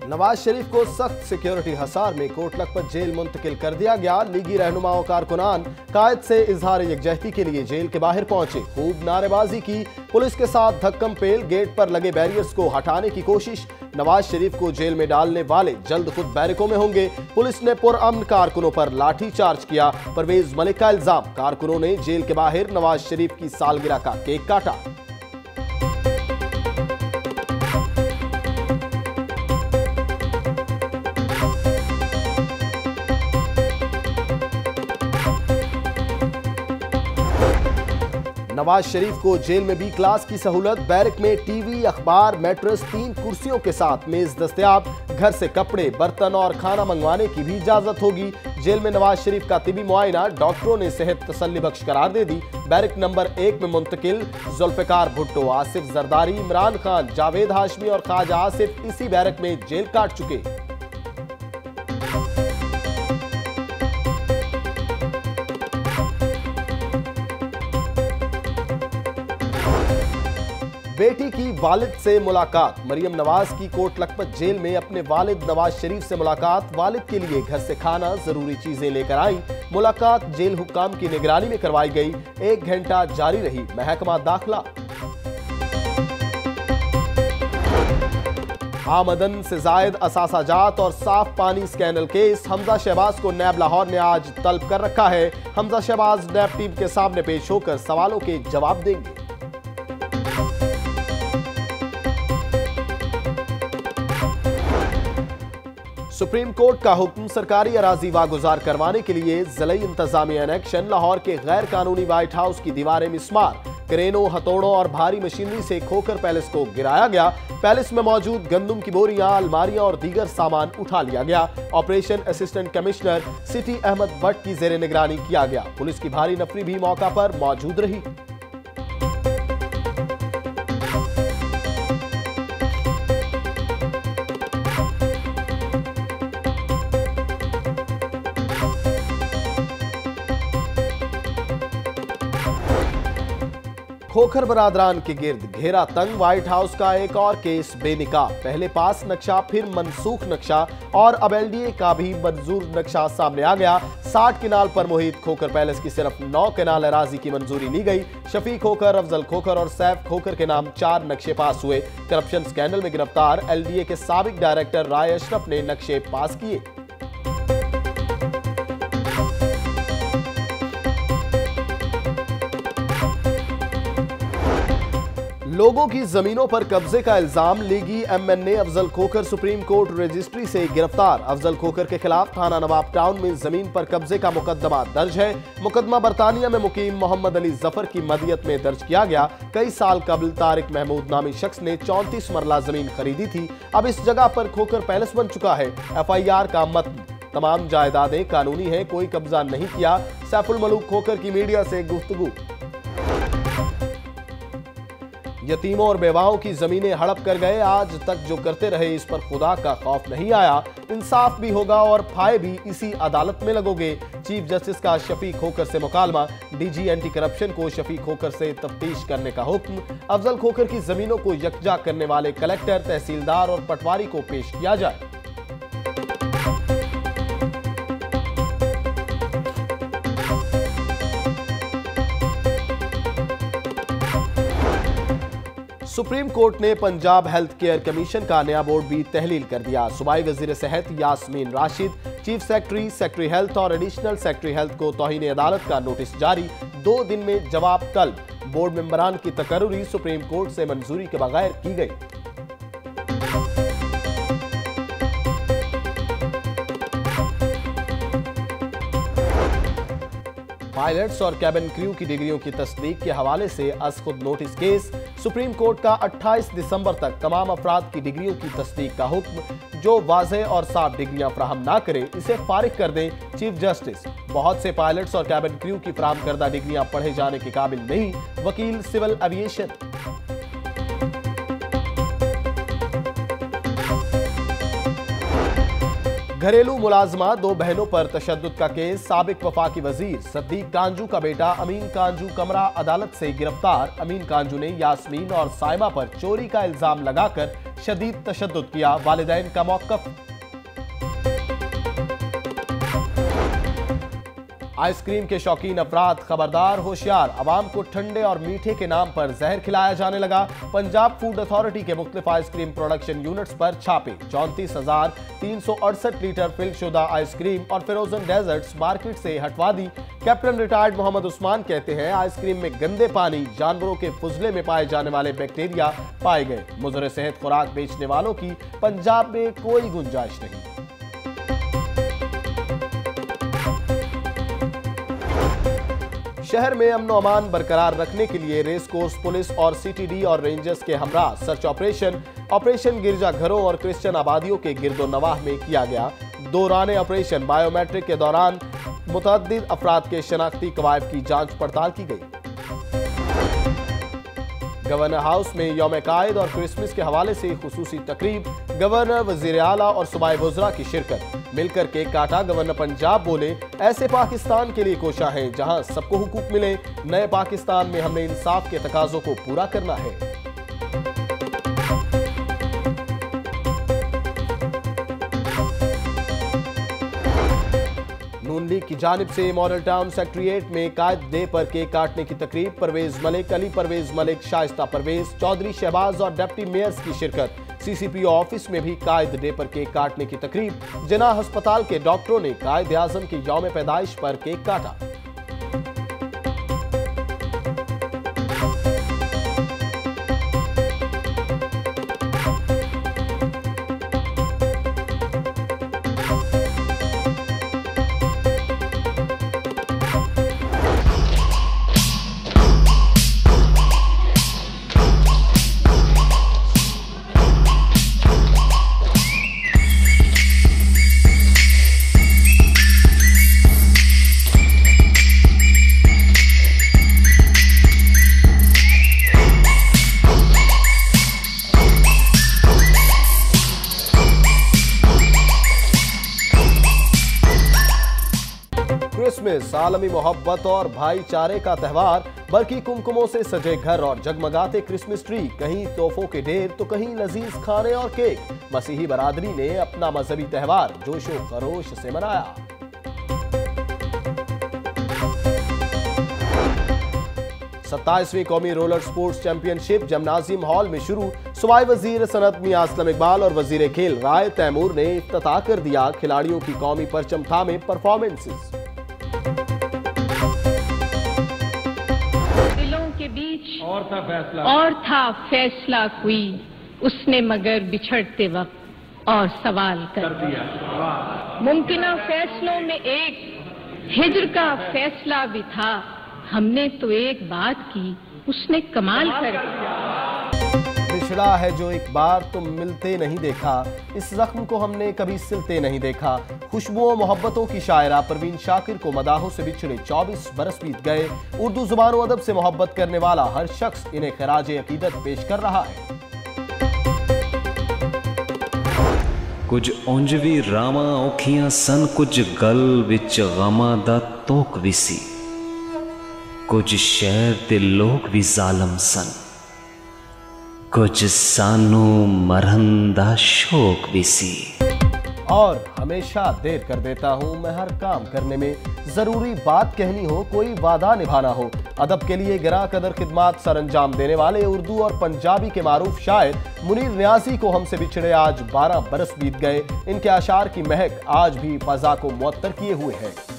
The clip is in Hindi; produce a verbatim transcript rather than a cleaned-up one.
नवाज शरीफ को सख्त सिक्योरिटी हसार में कोट लखपत जेल मुंतकिल कर दिया गया। लीगी रहनुमाओं कारकुनान कायद से इजहार यकजहती के लिए जेल के बाहर पहुंचे। खूब नारेबाजी की, पुलिस के साथ धक्कम पेल, गेट पर लगे बैरियर्स को हटाने की कोशिश। नवाज शरीफ को जेल में डालने वाले जल्द खुद बैरकों में होंगे। पुलिस ने पुरअमन कारकुनों पर लाठी चार्ज किया। परवेज मलिक का इल्जाम, कारकुनों ने जेल के बाहर नवाज शरीफ की सालगिरह का केक काटा। नवाज शरीफ को जेल में बी क्लास की सहूलत। बैरक में टीवी, अखबार, मैट्रेस, तीन कुर्सियों के साथ मेज दस्तयाब। घर से कपड़े, बर्तन और खाना मंगवाने की भी इजाजत होगी। जेल में नवाज शरीफ का तिबी मुआयना, डॉक्टरों ने सेहत तसल्ली बख्श करार दे दी। बैरक नंबर एक में मुंतकिल जुल्फिकार भुट्टो, आसिफ जरदारी, इमरान खान, जावेद हाशमी और ख्वाजा आसिफ इसी बैरक में जेल काट चुके। बेटी की वालिद से मुलाकात। मरियम नवाज की कोट लखपत जेल में अपने वालिद नवाज शरीफ से मुलाकात। वालिद के लिए घर से खाना, जरूरी चीजें लेकर आई। मुलाकात जेल हुक्काम की निगरानी में करवाई गई। एक घंटा जारी रही महकमा दाखिला। आमदन से जायद असासाजात और साफ पानी स्कैंडल केस। हमजा शहबाज को नैब लाहौर ने आज तलब कर रखा है। हमजा शहबाज नैब टीम के सामने पेश होकर सवालों के जवाब देंगे। सुप्रीम कोर्ट का हुक्म, सरकारी अराजी वागुजार करवाने के लिए ज़िले इंतजामिया एक्शन। लाहौर के गैर कानूनी व्हाइट हाउस की दीवारें मिस्मार, क्रेनों, हथौड़ों और भारी मशीनरी से खोखर पैलेस को गिराया गया। पैलेस में मौजूद गंदम की बोरियां, अलमारियां और दीगर सामान उठा लिया गया। Operation assistant commissioner city Ahmad Bhatt की जेर निगरानी किया गया। पुलिस की भारी नफरी भी मौका पर मौजूद रही। खोखर बरादरान के गिर्द घेरा तंग। व्हाइट हाउस का एक और केस बेनिकाब। पहले पास नक्शा, फिर मनसूख नक्शा और अब एलडीए का भी मंजूर नक्शा सामने आ गया। साठ किनाल पर मुहित खोखर पैलेस की सिर्फ नौ किनाल अराजी की मंजूरी ली गई। शफी खोखर, अफजल खोखर और सैफ खोखर के नाम चार नक्शे पास हुए। करप्शन स्कैंडल में गिरफ्तार एलडीए के साबिक डायरेक्टर राय अशरफ ने नक्शे पास किए। लोगों की जमीनों पर कब्जे का इल्जाम। लीगी MNA Afzal Khokhar supreme court registry से गिरफ्तार। अफजल खोखर के खिलाफ थाना नवाब टाउन में जमीन पर कब्जे का मुकदमा दर्ज है। मुकदमा बरतानिया में मुकीम मोहम्मद अली जफर की मदियत में दर्ज किया गया। कई साल कबल तारिक महमूद नामी शख्स ने चौंतीस मरला जमीन खरीदी थी। अब इस जगह पर खोखर पैलेस बन चुका है। एफ आई आर का मतन, तमाम जायदादें कानूनी है, कोई कब्जा नहीं किया। सैफुल मलूक खोखर की मीडिया से गुफ्तगू। यतीमों और बेवाओं की जमीनें हड़प कर गए। आज तक जो करते रहे इस पर खुदा का खौफ नहीं आया। इंसाफ भी होगा और फाये भी इसी अदालत में लगोगे। चीफ जस्टिस का शफी खोखर से मुकालमा। डीजी एंटी करप्शन को शफी खोखर से तफ्तीश करने का हुक्म। अफजल खोखर की जमीनों को यकजा करने वाले कलेक्टर, तहसीलदार और पटवारी को पेश किया जाए। सुप्रीम कोर्ट ने पंजाब हेल्थ केयर कमीशन का नया बोर्ड भी तहलील कर दिया। सूबाई वजीर सेहत Yasmin Rashid, chief secretary, secretary health और एडिशनल सेक्रेटरी हेल्थ को तौहीन अदालत का नोटिस जारी। दो दिन में जवाब तलब। बोर्ड मेंबरान की तकर्रुरी सुप्रीम कोर्ट से मंजूरी के बगैर की गई। पायलट्स और कैबिन क्रू की डिग्रियों की तस्दीक के हवाले से अज खुद नोटिस केस। सुप्रीम कोर्ट का अट्ठाईस दिसंबर तक तमाम अफराद की डिग्रियों की तस्दीक का हुक्म। जो वाज़े और साफ डिग्रियां फराहम ना करे इसे फारिग कर दें चीफ जस्टिस। बहुत से पायलट्स और कैबिन क्रू की फराहम करदा डिग्रियां पढ़े जाने के काबिल नहीं। वकील सिविल एविएशन। घरेलू मुलाजमा, दो बहनों पर तशद्दुद का केस। साबिक वफाकी वजीर सद्दीक कांजू का बेटा अमीन कांजू कमरा अदालत से गिरफ्तार। अमीन कांजू ने यास्मीन और साइमा पर चोरी का इल्जाम लगाकर शदीद तशद्दुद किया, वालिदैन का मौक़िफ़। आइसक्रीम के शौकीन अफराद खबरदार, होशियार, आवाम को ठंडे और मीठे के नाम पर जहर खिलाया जाने लगा। पंजाब फूड अथॉरिटी के मुख्तलिफ आइसक्रीम प्रोडक्शन यूनिट्स पर छापे। चौंतीस हजार तीन सौ अड़सठ लीटर फिलशुदा आइसक्रीम और फ्रोजन डेजर्ट्स मार्केट से हटवा दी। कैप्टन रिटायर्ड मोहम्मद उस्मान कहते हैं, आइसक्रीम में गंदे पानी, जानवरों के फुजले में पाए जाने वाले बैक्टीरिया पाए गए। मुज़र सेहत खुराक बेचने वालों की पंजाब में कोई गुंजाइश नहीं। शहर में अमन अमान बरकरार रखने के लिए रेस कोर्स पुलिस और सीटीडी और रेंजर्स के हमरा सर्च ऑपरेशन ऑपरेशन गिरजाघरों और क्रिश्चियन आबादियों के गिरदो नवाह में किया गया। दौरान ऑपरेशन बायोमेट्रिक के दौरान मुतअद्दिद अफराद के शनाख्ती कवायद की जांच पड़ताल की गई। गवर्नर हाउस में यौम कायद और क्रिसमस के हवाले से खुसूसी तकरीब, गवर्नर, वजीर आला और सूबाई वज़रा की शिरकत। मिलकर केक काटा, गवर्नर पंजाब बोले, ऐसे पाकिस्तान के लिए कोशा है जहां सबको हुकूक मिले। नए पाकिस्तान में हमने इंसाफ के तकाजों को पूरा करना है। नून लीग की जानिब से मॉडल टाउन सेक्रेटेरिएट में कायद डे पर केक काटने की तकरीब। परवेज मलिक, अली परवेज मलिक, शाइस्ता परवेज, चौधरी शहबाज और डिप्टी मेयर्स की शिरकत। सीसीपीओ ऑफिस में भी कायद डे पर केक काटने की तकरीब। जिना अस्पताल के डॉक्टरों ने कायद आजम की यौम पैदाइश पर केक काटा। क्रिसमस आलमी मोहब्बत और भाईचारे का त्यौहार। बल्कि कुमकुमों से सजे घर और जगमगाते क्रिसमस ट्री, कहीं तोहफों के ढेर तो कहीं लजीज खाने और केक। मसीही बरादरी ने अपना मजहबी त्यौहार जोशो खरोश से मनाया। सत्ताईसवीं कौमी roller sports championship gymnasium hall में शुरू। सूबाई वजीर सनत मियां असलम इकबाल और वजीर खेल राय तैमूर ने इफ्तिताह कर दिया। खिलाड़ियों की कौमी परचम थामे परफॉर्मेंसेस। दिलों के बीच और था फैसला और था फैसला कोई, उसने मगर बिछड़ते वक्त और सवाल कर दिया। मुमकिना फैसलों में एक हिज्र का फैसला भी था। हमने तो एक बात की, उसने कमाल कर दिया। बिछड़ा है जो एक बार तुम मिलते नहीं देखा, इस जख्म को हमने कभी सिलते नहीं देखा। खुशबुओं मोहब्बतों की शायरा परवीन शाकिर को मदाहों से बिछड़े चौबीस बरस बीत गए। उर्दू जुबान व अदब से मोहब्बत करने वाला हर शख्स इन्हें खराजे अकीदत पेश कर रहा है। कुछ उंजवी रामा औखियां सन, कुछ गल विच गमा दा तोक विसी। कुछ शहर दे लोग भी जालम सन, कुछ सानू मरहन दा शौक भी सी। और हमेशा देर कर देता हूँ मैं हर काम करने में। जरूरी बात कहनी हो, कोई वादा निभाना हो। अदब के लिए गिरा कदर खिदमात सर अंजाम देने वाले उर्दू और पंजाबी के मारूफ शायर मुनीर नियाजी को हमसे बिछड़े आज बारह बरस बीत गए। इनके आशार की महक आज भी फजा को मुअत्तर किए हुए है।